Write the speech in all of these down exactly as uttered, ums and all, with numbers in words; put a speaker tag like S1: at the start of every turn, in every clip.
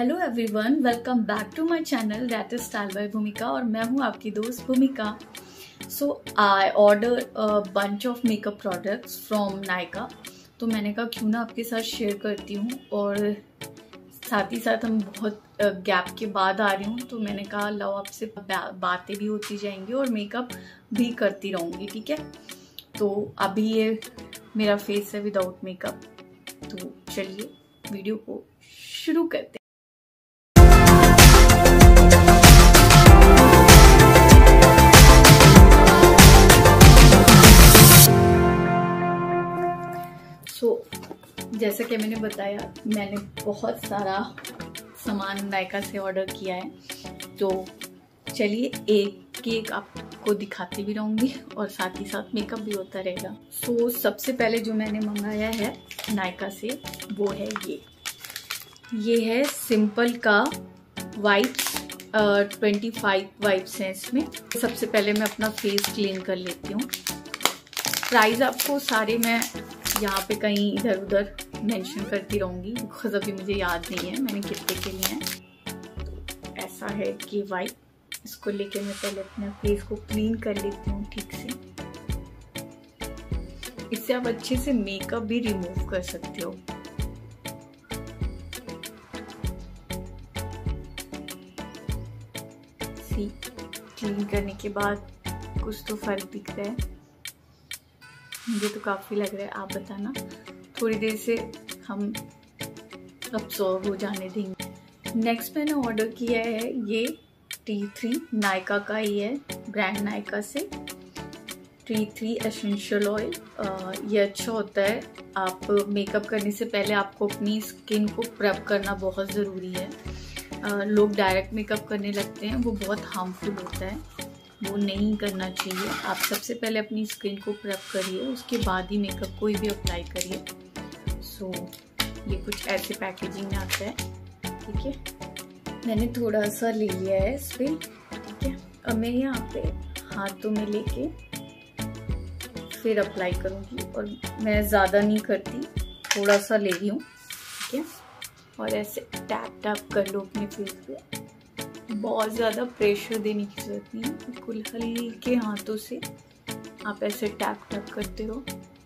S1: Hello everyone, welcome back to my channel that is style by Bhumika और मैं हूं आपकी दोस्त Bhumika. So I order a bunch of makeup products from Nykaa. तो मैंने कहा क्यों ना आपके साथ शेयर करती हूँ और साथ ही साथ हम बहुत गैप के बाद आ रही हूँ, तो मैंने कहा लो आपसे बातें भी होती जाएंगी और मेकअप भी करती रहूँगी। ठीक है, तो अभी ये मेरा फेस है विदाउट मेकअप। तो चलिए वीडियो को शुरू करते हैं। सो so, जैसा कि मैंने बताया, मैंने बहुत सारा सामान नायका से ऑर्डर किया है, तो चलिए एक एक आपको दिखाती भी रहूँगी और साथ ही साथ मेकअप भी होता रहेगा। सो so, सबसे पहले जो मैंने मंगाया है नायका से वो है ये ये है सिंपल का वाइप्स, ट्वेंटी फाइव वाइप्स हैं इसमें। सबसे पहले मैं अपना फेस क्लीन कर लेती हूँ। प्राइस आपको सारे मैं यहाँ पे कहीं इधर उधर मेंशन करती रहूँगी, बिकॉज अभी मुझे याद नहीं है मैंने कितने के लिए हैं। तो ऐसा है कि वाइप, इसको लेके मैं पहले अपने फेस को क्लीन कर लेती हूँ ठीक से। इससे आप अच्छे से मेकअप भी रिमूव कर सकते हो। सी क्लीन करने के बाद कुछ तो फर्क दिख रहा है, मुझे तो काफी लग रहा है। आप बताना, थोड़ी देर से हम अब्सॉर्ब हो जाने देंगे। नेक्स्ट मैंने ऑर्डर किया है ये टी थ्री, नायका का ही है, ब्रांड नायका से। टी थ्री एसेंशियल ऑयल, ये अच्छा होता है। आप मेकअप करने से पहले आपको अपनी स्किन को प्रेप करना बहुत ज़रूरी है। uh, लोग डायरेक्ट मेकअप करने लगते हैं, वो बहुत हार्मफुल होता है, वो नहीं करना चाहिए। आप सबसे पहले अपनी स्किन को प्रेप करिए, उसके बाद ही मेकअप कोई भी अप्लाई करिए। सो so, ये कुछ ऐसे पैकेजिंग में आता है। ठीक है, मैंने थोड़ा सा ले लिया है इस पर। ठीक है, अब मैं यहाँ पे हाथों में लेके फिर अप्लाई करूँगी, और मैं ज़्यादा नहीं करती, थोड़ा सा ले रही हूँ। ठीक है, और ऐसे टैप टैप कर लो अपने फेस पे। बहुत ज़्यादा प्रेशर देने की जरूरत नहीं है, बिल्कुल हल्के हाथों से आप ऐसे टैप टैप करते रहो।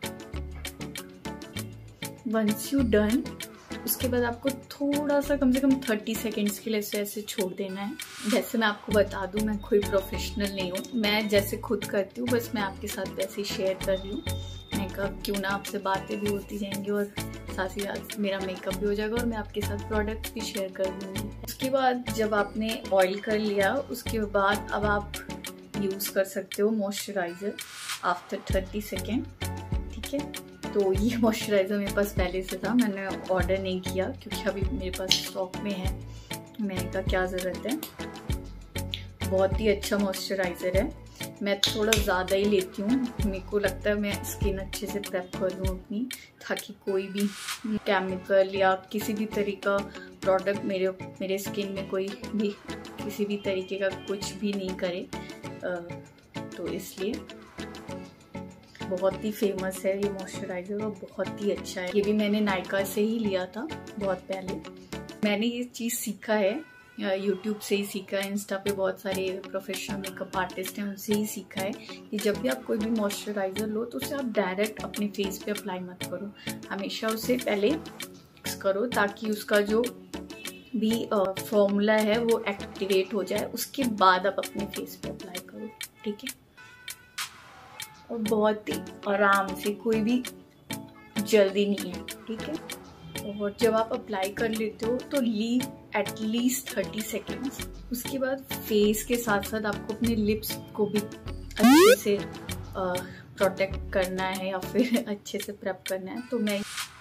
S1: वंस यू डन, उसके बाद आपको थोड़ा सा कम से कम थर्टी सेकेंड्स के लिए ऐसे ऐसे छोड़ देना है। जैसे मैं आपको बता दूं, मैं कोई प्रोफेशनल नहीं हूँ, मैं जैसे खुद करती हूँ बस मैं आपके साथ वैसे ही शेयर कर रही हूँ। मैं कहा क्यों ना आपसे बातें भी होती जाएंगी और साथ ही साथ मेरा मेकअप भी हो जाएगा और मैं आपके साथ प्रोडक्ट्स भी शेयर कर दूँगी। उसके बाद जब आपने ऑयल कर लिया, उसके बाद अब आप यूज़ कर सकते हो मॉइस्चराइज़र आफ्टर थर्टी सेकेंड। ठीक है, तो ये मॉइस्चराइज़र मेरे पास पहले से था, मैंने ऑर्डर नहीं किया क्योंकि अभी मेरे पास स्टॉक में है। मैंने कहा क्या ज़रूरत है, बहुत ही अच्छा मॉइस्चराइज़र है। मैं थोड़ा ज़्यादा ही लेती हूँ, मेरे को लगता है मैं स्किन अच्छे से प्रेप कर लूँ अपनी, ताकि कोई भी केमिकल या किसी भी तरीका प्रोडक्ट मेरे मेरे स्किन में कोई भी किसी भी तरीके का कुछ भी नहीं करे। तो इसलिए बहुत ही फेमस है ये मॉइस्चराइज़र और बहुत ही अच्छा है। ये भी मैंने नायका से ही लिया था बहुत पहले। मैंने ये चीज़ सीखा है यूट्यूब से ही सीखा है, इंस्टा पे बहुत सारे प्रोफेशनल मेकअप आर्टिस्ट हैं उनसे ही सीखा है कि जब भी आप कोई भी मॉइस्चराइज़र लो तो उसे आप डायरेक्ट अपने फेस पे अप्लाई मत करो, हमेशा उसे पहले मिक्स करो ताकि उसका जो भी फॉर्मूला है वो एक्टिवेट हो जाए, उसके बाद आप अपने फेस पे अप्लाई करो। ठीक है, और बहुत ही आराम से, कोई भी जल्दी नहीं है। ठीक है, और जब आप अप्लाई कर लेते हो तो लीव एटलीस्ट थर्टी सेकेंड्स। उसके बाद फेस के साथ साथ आपको अपने लिप्स को भी अच्छे से प्रोटेक्ट करना है या फिर अच्छे से प्रेप करना है। तो मैं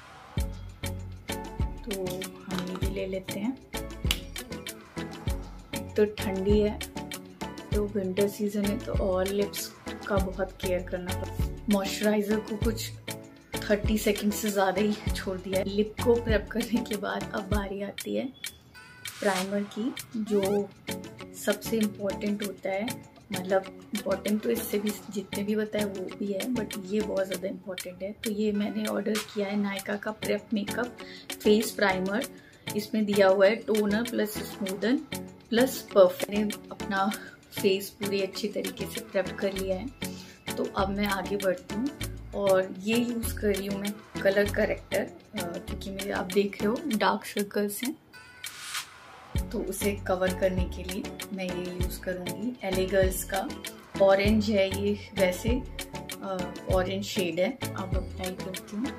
S1: तो हम ये भी ले लेते हैं। तो ठंडी है, तो विंटर सीजन है, तो और लिप्स का बहुत केयर करना पड़ता है। मॉइस्चराइज़र को कुछ थर्टी सेकेंड से ज़्यादा ही छोड़ दिया है। लिप को प्रेप करने के बाद अब बारी आती है प्राइमर की, जो सबसे इम्पोर्टेंट होता है। मतलब इम्पोर्टेंट तो इससे भी जितने भी बताए वो भी है, बट ये बहुत ज़्यादा इम्पोर्टेंट है। तो ये मैंने ऑर्डर किया है नायका का प्रेप मेकअप फेस प्राइमर इसमें दिया हुआ है toner plus smoothen plus perfect. मैंने अपना फेस पूरी अच्छी तरीके से प्रेप कर लिया है, तो अब मैं आगे बढ़ती हूँ और ये यूज़ कर रही हूँ मैं कलर करेक्टर, क्योंकि मेरे आप देख रहे हो डार्क सर्कल्स हैं, तो उसे कवर करने के लिए मैं ये यूज़ करूँगी। एल ए गर्ल्स का ऑरेंज है ये, वैसे ऑरेंज शेड है। अब अप्लाई करती हूँ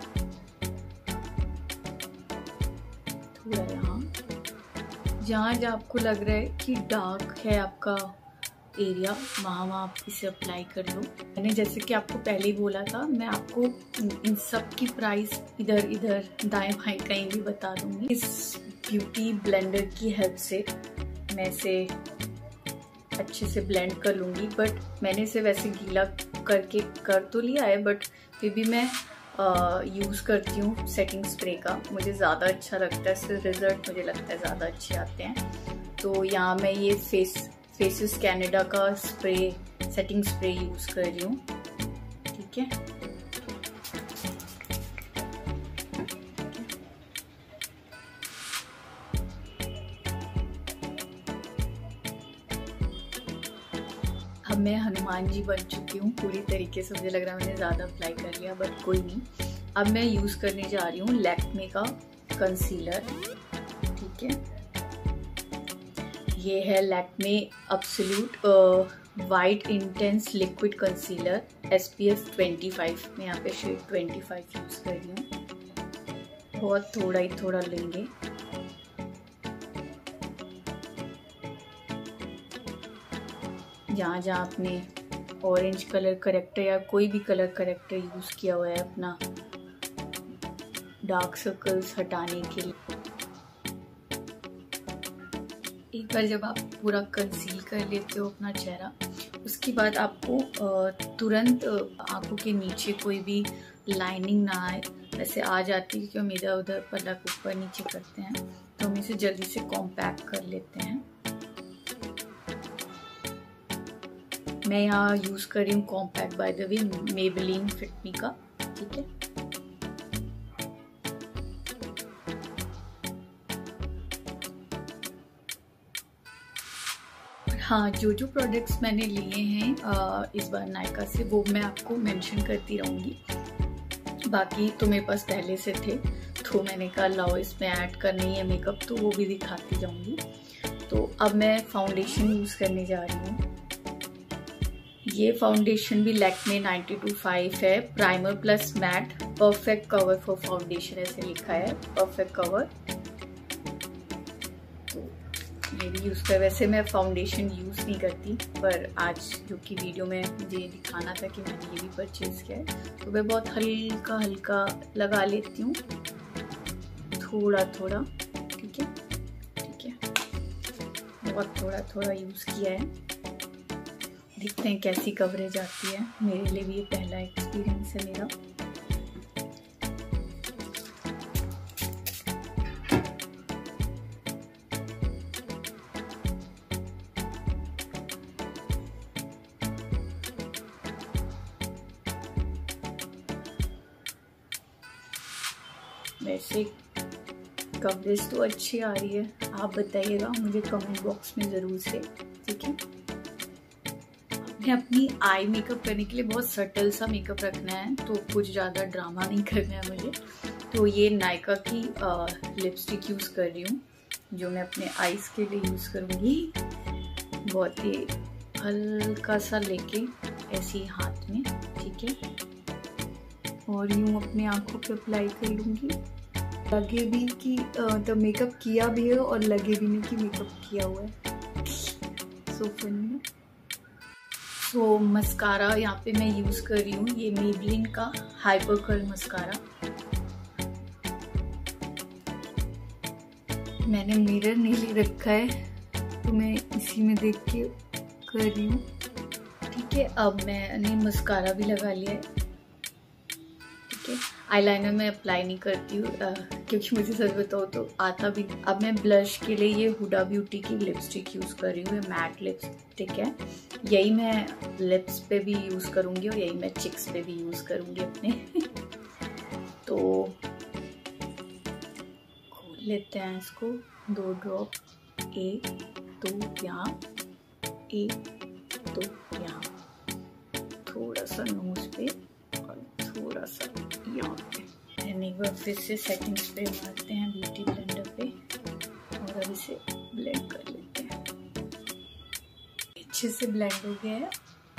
S1: थोड़ा यहाँ, जहाँ जहाँ आपको लग रहा है कि डार्क है आपका एरिया, वहाँ वहाँ आप इसे अप्लाई कर लो। मैंने जैसे कि आपको पहले ही बोला था, मैं आपको इन सब की प्राइस इधर इधर दाएं बाएं कहीं भी बता दूंगी। इस ब्यूटी ब्लेंडर की हेल्प से मैं इसे अच्छे से ब्लेंड कर लूँगी, बट मैंने इसे वैसे गीला करके कर तो लिया है, बट फिर भी मैं यूज़ करती हूँ सेटिंग स्प्रे का। मुझे ज़्यादा अच्छा लगता है, इससे रिजल्ट मुझे लगता है ज़्यादा अच्छे आते हैं। तो यहाँ मैं ये फेस फेसेस कैनेडा का स्प्रे सेटिंग स्प्रे यूज़ कर रही हूँ, ठीक है। अब मैं हनुमान जी बन चुकी हूँ पूरी तरीके से। मुझे लग रहा है मैंने ज़्यादा अप्लाई कर लिया, बट कोई नहीं। अब मैं यूज़ करने जा रही हूँ लैक्मे का कंसीलर, ठीक है। ये है Lakme absolute white intense liquid concealer S P F twenty five. मैं यहाँ पे शेड ट्वेंटी फाइव यूज़ कर रही हूँ। बहुत थोड़ा ही थोड़ा लेंगे। जहाँ जहाँ आपने ऑरेंज कलर करेक्टर या कोई भी कलर करेक्टर यूज़ किया हुआ है अपना डार्क सर्कल्स हटाने के लिए, एक बार जब आप पूरा कंसील कर लेते हो अपना चेहरा, उसके बाद आपको तुरंत आंखों के नीचे कोई भी लाइनिंग ना आए। वैसे आ जाती है क्योंकि हम इधर उधर पलक ऊपर नीचे करते हैं, तो हम इसे जल्दी से कॉम्पैक्ट कर लेते हैं। मैं यहाँ यूज़ कर रही हूँ compact by the way Maybelline fit me का, ठीक है। हाँ, जो जो प्रोडक्ट्स मैंने लिए हैं आ, इस बार नायका से, वो मैं आपको मेंशन करती रहूँगी। बाकी तो मेरे पास पहले से थे, तो मैंने कहा लाओ इसमें ऐड करना ही है मेकअप, तो वो भी दिखाती जाऊँगी। तो अब मैं फाउंडेशन यूज़ करने जा रही हूँ। ये फाउंडेशन भी लैक्मे नाइन्टी टू फाइव है, primer plus matte perfect cover for foundation, ऐसे लिखा है परफेक्ट कवर। ये भी यूज़ कर, वैसे मैं फाउंडेशन यूज़ नहीं करती, पर आज जो कि वीडियो में मुझे दिखाना था कि मैंने ये भी परचेज़ किया है, तो मैं बहुत हल्का हल्का लगा लेती हूँ, थोड़ा थोड़ा, ठीक है ठीक है। बहुत थोड़ा थोड़ा यूज़ किया है, देखते हैं कैसी कवरेज आती है। मेरे लिए भी ये पहला एक्सपीरियंस है मेरा। वैसे कवरेज तो अच्छी आ रही है, आप बताइएगा मुझे कमेंट बॉक्स में ज़रूर से, ठीक है। मैं अपनी आई मेकअप करने के लिए बहुत सटल सा मेकअप रखना है, तो कुछ ज़्यादा ड्रामा नहीं करना है मुझे। तो ये नायका की लिपस्टिक यूज़ कर रही हूँ, जो मैं अपने आईज के लिए यूज़ करूँगी। बहुत ही हल्का सा लेके ऐसे हाथ में, ठीक है, और यूँ अपने आँखों पे अप्लाई कर लूँगी। लगे भी कि तो मेकअप किया भी है और लगे भी नहीं कि मेकअप किया हुआ है। So funny. सो मस्कारा यहाँ पे मैं यूज़ कर रही हूँ, ये मेबेलिन का हाइपर कर्ल मस्कारा। मैंने मिरर नहीं ले रखा है, तो मैं इसी में देख के कर रही हूँ, ठीक है। अब मैंने मस्कारा भी लगा लिया है, ठीक है। आईलाइनर मैं अप्लाई नहीं करती हूँ क्योंकि मुझे सच बताओ तो आता भी नहीं। अब मैं ब्लश के लिए ये हुडा ब्यूटी की लिपस्टिक यूज़ कर रही हूँ, ये मैट लिपस्टिक है। यही मैं लिप्स पे भी यूज़ करूँगी और यही मैं चिक्स पे भी यूज़ करूँगी अपने। तो खोल लेते हैं इसको दो ड्रॉप, एक दो यहाँ, एक दो यहाँ, थोड़ा सा नोज पे और थोड़ा सा यहाँ पे। एंड एक बार फिर से सेटिंग स्प्रे मारते हैं ब्यूटी ब्लेंडर पे और अब इसे ब्लेंड कर लेते हैं। अच्छे से ब्लेंड हो गया है।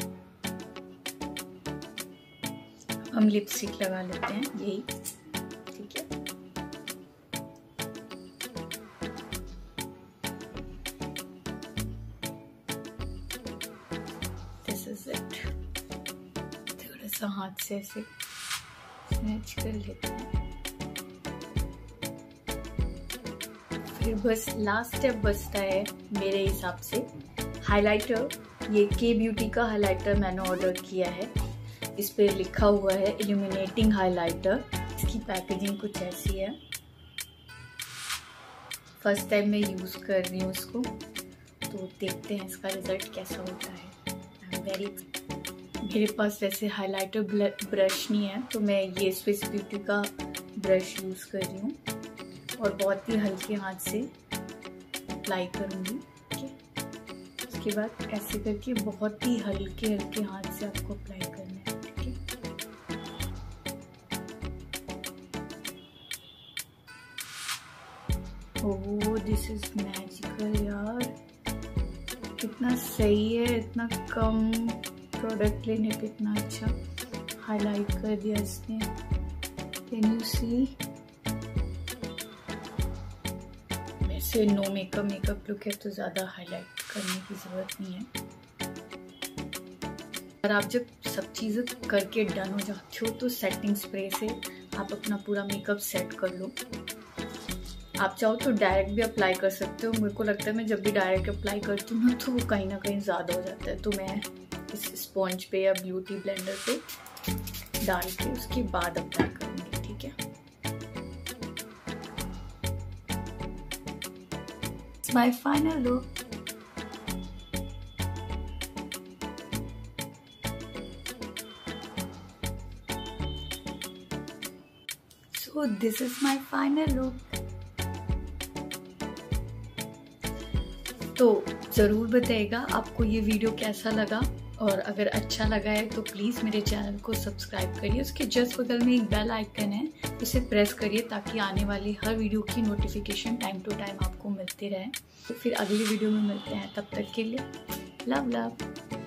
S1: हम लिपस्टिक लगा लेते हैं यही, ठीक है। This is it. थोड़ा सा हाथ से ऐसे स्नैच कर लेते हैं। फिर बस लास्ट स्टेप बचता है मेरे हिसाब से हाइलाइटर। ये के ब्यूटी का हाइलाइटर मैंने ऑर्डर किया है। इस पे लिखा हुआ है इल्यूमिनेटिंग हाइलाइटर। इसकी पैकेजिंग कुछ ऐसी है। फर्स्ट टाइम मैं यूज़ कर रही हूँ इसको, तो देखते हैं इसका रिजल्ट कैसा होता है। आई एम वेरी मेरे पास वैसे हाइलाइटर ब्रश नहीं है, तो मैं ये स्विस ब्यूटी का ब्रश यूज़ कर रही हूँ और बहुत ही हल्के हाथ से अप्लाई करूँगी। ठीक है, उसके बाद ऐसे करके बहुत ही हल्के हल्के हाथ से आपको अप्लाई करना है। ठीक है, ओह दिस इज मैजिकल यार, कितना सही है। इतना कम प्रोडक्ट लेने पे इतना अच्छा हाईलाइट कर दिया इसने। Can you see? वैसे नो मेकअप मेकअप लुक है तो ज़्यादा हाईलाइट करने की ज़रूरत नहीं है। और आप जब सब चीज़ें करके डन हो जाते हो तो सेटिंग स्प्रे से आप अपना पूरा मेकअप सेट कर लो। आप चाहो तो डायरेक्ट भी अप्लाई कर सकते हो। मेरे को लगता है मैं जब भी डायरेक्ट अप्लाई करती हूँ ना तो वो कहीं ना कहीं ज़्यादा हो जाता है, तो मैं इस स्पॉन्ज पे या ब्यूटी ब्लेंडर पे डाल के उसके बाद अप्लाई करूँगी। ठीक है, it's my final look. So this is my final look. तो ज़रूर बताइएगा आपको ये वीडियो कैसा लगा, और अगर अच्छा लगा है तो प्लीज़ मेरे चैनल को सब्सक्राइब करिए। उसके जस्ट बगल में एक बेल आइकन है, उसे प्रेस करिए ताकि आने वाली हर वीडियो की नोटिफिकेशन टाइम टू टाइम आपको मिलती रहे। तो फिर अगली वीडियो में मिलते हैं, तब तक के लिए लव लव।